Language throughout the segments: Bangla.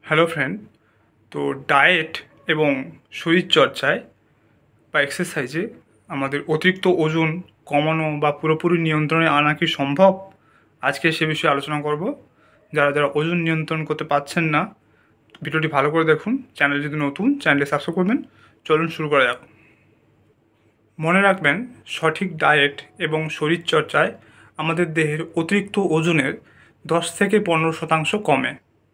Hello friend. তো ডায়েট এবং শরীরচর্চায় বা এক্সারসাইজে আমাদের অতিরিক্ত ওজন কমানো বা পুরোপুরি নিয়ন্ত্রণে আনা কি সম্ভব? আজকে সে বিষয়ে আলোচনা করব। যারা যারা ওজন নিয়ন্ত্রণ করতে পারছেন না, ভিডিওটি ভালো করে দেখুন। চ্যানেল যদি নতুন, চ্যানেলটি সাবস্ক্রাইব করবেন। চলুন শুরু করা যাক। মনে রাখবেন, সঠিক ডায়েট এবং শরীরচর্চায় আমাদের দেহের অতিরিক্ত ওজনের 10 থেকে 15% কমে।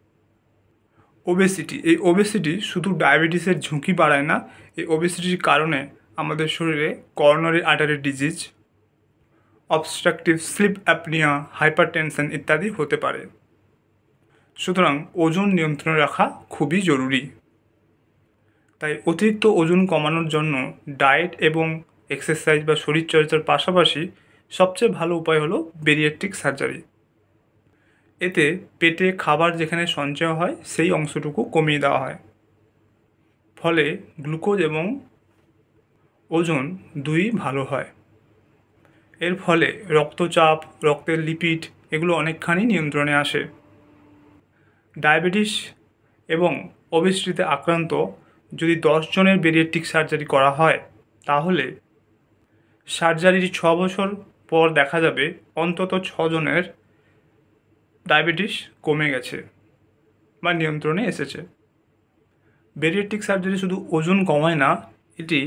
এই ওবেসিটি শুধু ডায়াবেটিসের ঝুঁকি বাড়ায় না, এই ওবেসিটির কারণে আমাদের শরীরে coronary artery disease, obstructive sleep apnoea, hypertension ইত্যাদি হতে পারে। সুতরাং ওজন নিয়ন্ত্রণে রাখা খুবই জরুরি। তাই অতিরিক্ত ওজন কমানোর জন্য ডায়েট এবং এক্সারসাইজ বা শরীরচর্চার পাশাপাশি সবচেয়ে ভালো উপায় হলো বেরিয়াট্রিক সার্জারি। এতে পেটে খাবার যেখানে সঞ্চয় হয় সেই অংশটুকু কমিয়ে দেওয়া হয়, ফলে গ্লুকোজ এবং ওজন দুই ভালো হয়। এর ফলে রক্তচাপ, রক্তের লিপিড এগুলো অনেকখানি নিয়ন্ত্রণে আসে। ডায়াবেটিস এবং ওবেসিটিতে আক্রান্ত যদি 10 জনের বেরিয়াট্রিক সার্জারি করা হয়, তাহলে সার্জারির 6 বছর পর দেখা যাবে অন্তত 6 জনের ডায়াবেটিস কমে গেছে বা নিয়ন্ত্রণে এসেছে। বেরিয়াট্রিক সার্জারি শুধু ওজন কমায় না, এটি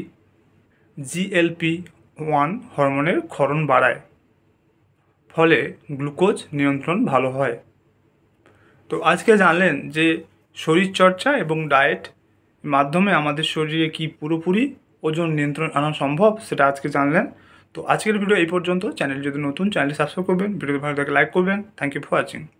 GLP-1 হরমোনের ক্ষরণ বাড়ায়, ফলে গ্লুকোজ নিয়ন্ত্রণ ভালো হয়। তো আজকে জানলেন যে শরীরচর্চা এবং ডায়েট মাধ্যমে আমাদের শরীরে কি পুরোপুরি ওজন নিয়ন্ত্রণ আনা সম্ভব, সেটা আজকে জানলেন। তো আজকের ভিডিও এই পর্যন্ত। চ্যানেল যদি নতুন, চ্যানেলটি সাবস্ক্রাইব করবেন, ভিডিওটি ভালো লাগে লাইক করবেন। Thank you for watching.